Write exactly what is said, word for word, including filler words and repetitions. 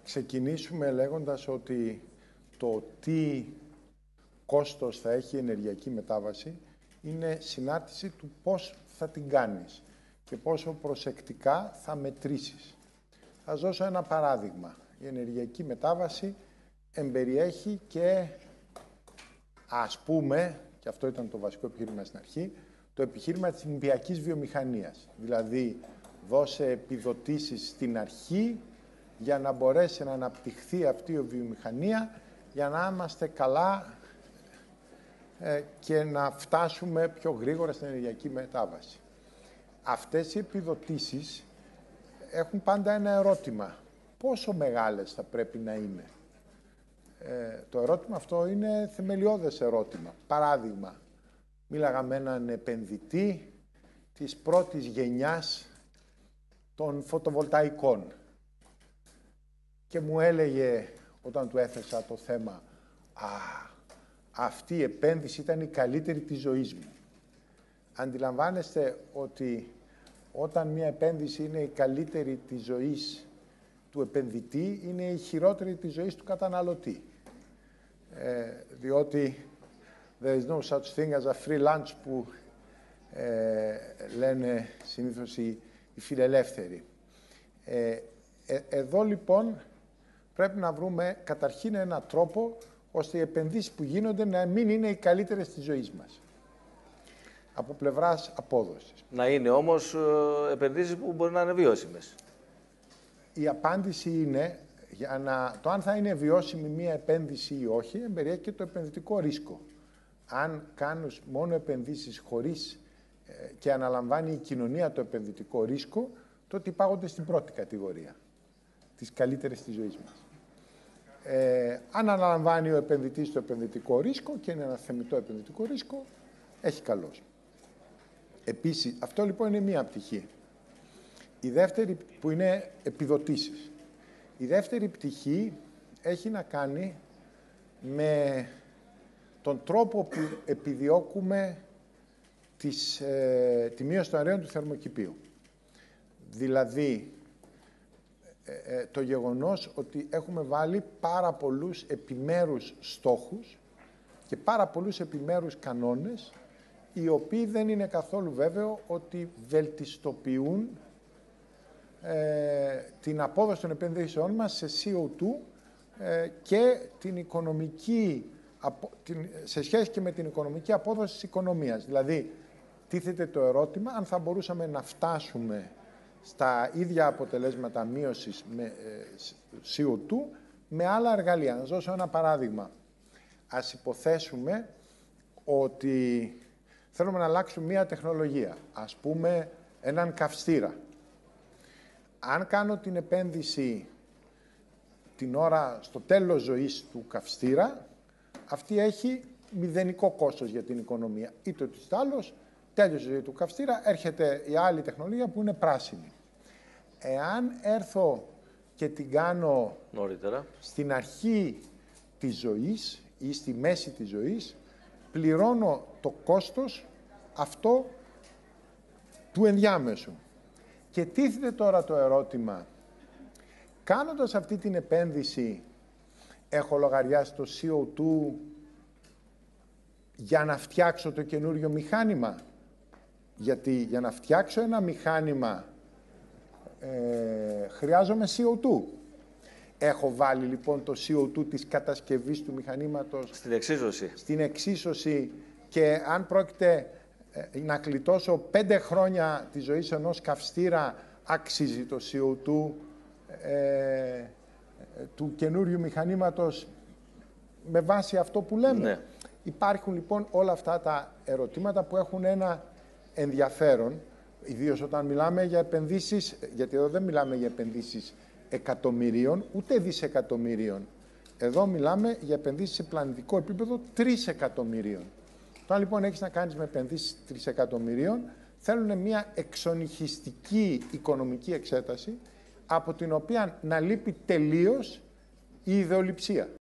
ξεκινήσουμε λέγοντας ότι το τι κόστος θα έχει η ενεργειακή μετάβαση είναι συνάρτηση του πώς θα την κάνεις και πόσο προσεκτικά θα μετρήσεις. Θα σας δώσω ένα παράδειγμα. Η ενεργειακή μετάβαση εμπεριέχει και, ας πούμε, και αυτό ήταν το βασικό επιχείρημα στην αρχή, το επιχείρημα της νηπιακής βιομηχανίας. Δηλαδή, δώσε επιδοτήσεις στην αρχή για να μπορέσει να αναπτυχθεί αυτή η βιομηχανία, για να είμαστε καλά ε, και να φτάσουμε πιο γρήγορα στην ενεργειακή μετάβαση. Αυτές οι επιδοτήσεις έχουν πάντα ένα ερώτημα. Πόσο μεγάλες θα πρέπει να είναι? Ε, το ερώτημα αυτό είναι θεμελιώδες ερώτημα. Παράδειγμα, μίλαγα με έναν επενδυτή της πρώτης γενιάς των φωτοβολταϊκών και μου έλεγε, όταν του έθεσα το θέμα, «Α, αυτή η επένδυση ήταν η καλύτερη της ζωής μου». Αντιλαμβάνεστε ότι όταν μια επένδυση είναι η καλύτερη της ζωής του επενδυτή, είναι η χειρότερη της ζωής του καταναλωτή. Ε, διότι there is no such thing as a free lunch που ε, λένε συνήθως οι, οι φιλελεύθεροι. Ε, ε, εδώ λοιπόν πρέπει να βρούμε καταρχήν έναν τρόπο ώστε οι επενδύσεις που γίνονται να μην είναι οι καλύτερες της ζωής μας. Από πλευράς απόδοσης. Να είναι όμως ε, επενδύσεις που μπορεί να είναι βιώσιμες. Η απάντηση είναι, για να, το αν θα είναι βιώσιμη μία επένδυση ή όχι, εμπεριέχει και το επενδυτικό ρίσκο. Αν κάνεις μόνο επενδύσεις χωρίς ε, και αναλαμβάνει η κοινωνία το επενδυτικό ρίσκο, τότε υπάγονται στην πρώτη κατηγορία, τις καλύτερες της ζωής μας. Ε, αν αναλαμβάνει ο επενδυτής το επενδυτικό ρίσκο και είναι ένα θεμιτό επενδυτικό ρίσκο, έχει καλώς. Επίσης, αυτό λοιπόν είναι μία πτυχή. Η δεύτερη που είναι επιδοτήσεις. Η δεύτερη πτυχή έχει να κάνει με τον τρόπο που επιδιώκουμε τις, ε, τη μείωση των αερίων του θερμοκηπίου. Δηλαδή, ε, ε, το γεγονός ότι έχουμε βάλει πάρα πολλούς επιμέρους στόχους και πάρα πολλούς επιμέρους κανόνες, οι οποίοι δεν είναι καθόλου βέβαιο ότι βελτιστοποιούν ε, την απόδοση των επενδύσεών μας σε σι ο δύο ε, και την οικονομική, την, σε σχέση και με την οικονομική απόδοση της οικονομίας. Δηλαδή, τίθεται το ερώτημα αν θα μπορούσαμε να φτάσουμε στα ίδια αποτελέσματα μείωσης με ε, σι ο δύο με άλλα εργαλεία. Να σας δώσω ένα παράδειγμα. Ας υποθέσουμε ότι θέλουμε να αλλάξουμε μία τεχνολογία, ας πούμε έναν καυστήρα. Αν κάνω την επένδυση την ώρα στο τέλος ζωής του καυστήρα, αυτή έχει μηδενικό κόστος για την οικονομία. Είτε ότι άλλος, τέλος ζωή του καυστήρα, έρχεται η άλλη τεχνολογία που είναι πράσινη. Εάν έρθω και την κάνω νωρίτερα στην αρχή της ζωής ή στη μέση της ζωής, πληρώνω το κόστος αυτό του ενδιάμεσου. Και τίθεται τώρα το ερώτημα, κάνοντας αυτή την επένδυση, έχω λογαριάσει το σι ο δύο για να φτιάξω το καινούριο μηχάνημα? Γιατί για να φτιάξω ένα μηχάνημα ε, χρειάζομαι σι ο δύο. Έχω βάλει λοιπόν το σι ο δύο της κατασκευής του μηχανήματος στην εξίσωση. Στην εξίσωση και αν πρόκειται ε, να κλειτώσω πέντε χρόνια τη ζωή ενός καυστήρα, αξίζει το σι ο δύο ε, του καινούριου μηχανήματος με βάση αυτό που λέμε? Ναι. Υπάρχουν λοιπόν όλα αυτά τα ερωτήματα που έχουν ένα ενδιαφέρον, ιδίως όταν μιλάμε για επενδύσεις, γιατί εδώ δεν μιλάμε για επενδύσεις εκατομμυρίων, ούτε δισεκατομμυρίων. Εδώ μιλάμε για επενδύσεις σε πλανητικό επίπεδο τρισεκατομμυρίων. Όταν λοιπόν έχεις να κάνεις με επενδύσεις τρισεκατομμυρίων, θέλουν μια εξονυχιστική οικονομική εξέταση, από την οποία να λείπει τελείως η ιδεολειψία.